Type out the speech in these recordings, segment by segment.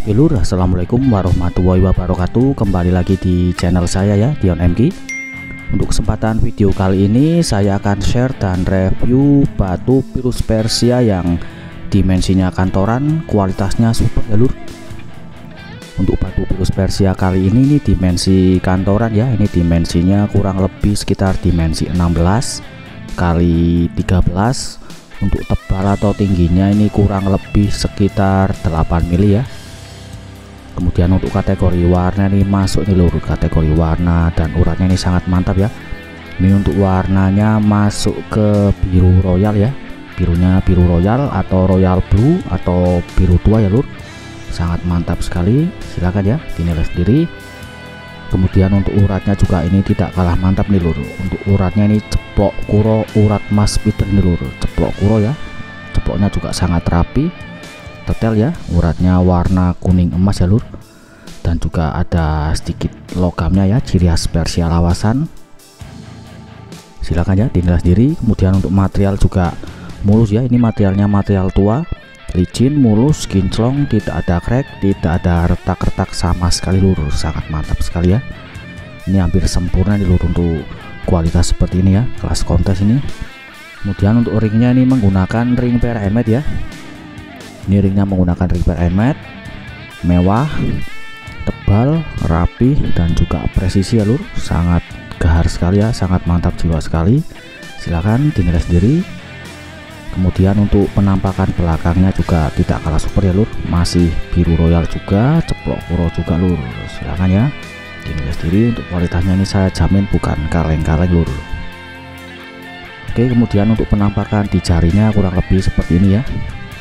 Oke lur, assalamualaikum warahmatullahi wabarakatuh. Kembali lagi di channel saya ya, Dion MG. Untuk kesempatan video kali ini saya akan share dan review batu virus Persia yang dimensinya kantoran, kualitasnya super ya lur. Untuk batu virus Persia kali ini dimensi kantoran ya, ini dimensinya kurang lebih sekitar dimensi 16 kali 13. Untuk tebal atau tingginya ini kurang lebih sekitar 8 mili ya. Kemudian untuk kategori warna ini masuk nih lur, kategori warna dan uratnya ini sangat mantap ya. Ini untuk warnanya masuk ke biru royal ya, birunya biru royal atau royal blue atau biru tua ya lur. Sangat mantap sekali, silakan ya dinilai sendiri. Kemudian untuk uratnya juga ini tidak kalah mantap nih lur. Untuk uratnya ini ceplok kuro urat mas piten nih lur, ceplok kuro ya, ceploknya juga sangat rapi, detail ya. Uratnya warna kuning emas ya lur, dan juga ada sedikit logamnya ya, ciri khas Persia lawasan. Silakan ya dinilai sendiri. Kemudian untuk material juga mulus ya, ini materialnya material tua, licin, mulus, kinclong, tidak ada crack, tidak ada retak-retak sama sekali lur. Sangat mantap sekali ya, ini hampir sempurna nih lur untuk kualitas seperti ini ya, kelas kontes ini. Kemudian untuk ringnya ini menggunakan ring PRMet ya, ini ringnya menggunakan ring PRMet, mewah, tebal, rapi, dan juga presisi ya lur. Sangat gahar sekali ya, sangat mantap jiwa sekali. Silahkan dinilai sendiri. Kemudian untuk penampakan belakangnya juga tidak kalah super ya lur, masih biru royal juga, ceplok kuro juga lur. Silahkan ya dinilai sendiri. Untuk kualitasnya ini saya jamin bukan kaleng-kaleng lur. Oke, kemudian untuk penampakan di jarinya kurang lebih seperti ini ya.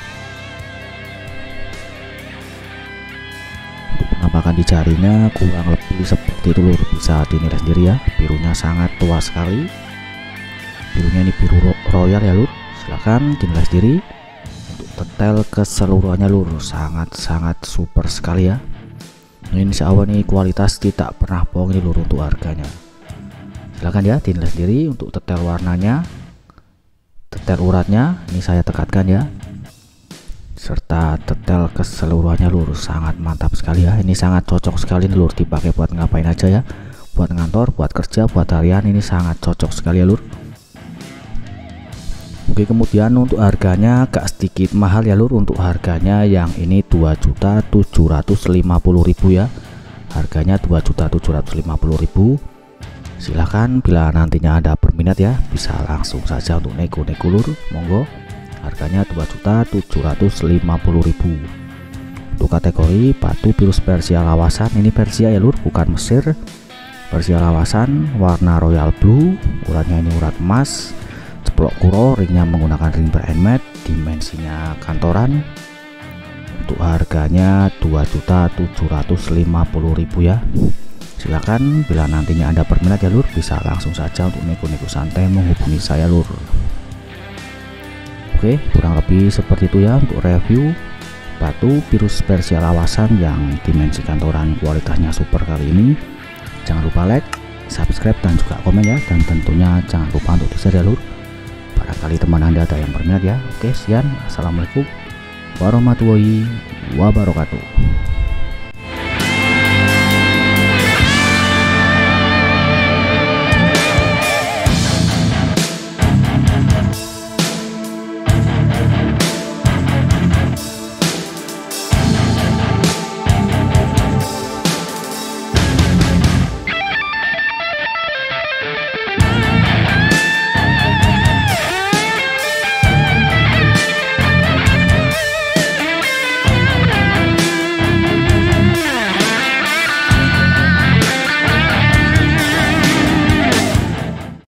Penampakan di jarinya kurang lebih seperti itu lur, bisa dinilai sendiri ya. Birunya sangat tua sekali, birunya ini biru royal ya lur. Silahkan dinilai sendiri. Untuk detail keseluruhannya lur sangat super sekali ya. Ini insya Allah nih kualitas tidak pernah bohong nih lur untuk harganya. Silahkan ya dinilai sendiri. Untuk detail warnanya, detail uratnya ini saya tekankan ya, serta detail keseluruhannya lur sangat mantap sekali ya. Ini sangat cocok sekali nih lur, dipakai buat ngapain aja ya, buat ngantor, buat kerja, buat harian, ini sangat cocok sekali ya lur. Oke, kemudian untuk harganya agak sedikit mahal ya lur. Untuk harganya yang ini 2.750.000 ya, harganya 2.750.000. Silahkan bila nantinya ada berminat ya, bisa langsung saja untuk nego-nego lur, monggo. Harganya 2.750.000. Untuk kategori batu virus Persia lawasan, ini Persia ya lur, bukan Mesir. Persia lawasan, warna royal blue, uratnya ini urat emas, ceplok kuro, ringnya menggunakan ring PRMet, dimensinya kantoran. Untuk harganya 2.750.000 ya. Silakan bila nantinya Anda berminat ya lur, bisa langsung saja untuk nego-nego santai menghubungi saya lur. Oke, kurang lebih seperti itu ya untuk review batu virus Persia lawasan yang dimensi kantoran, kualitasnya super kali ini. Jangan lupa like, subscribe, dan juga komen ya, dan tentunya jangan lupa untuk di-share ya lur, barangkali teman Anda ada yang berminat ya. Oke, sekian, assalamualaikum warahmatullahi wabarakatuh.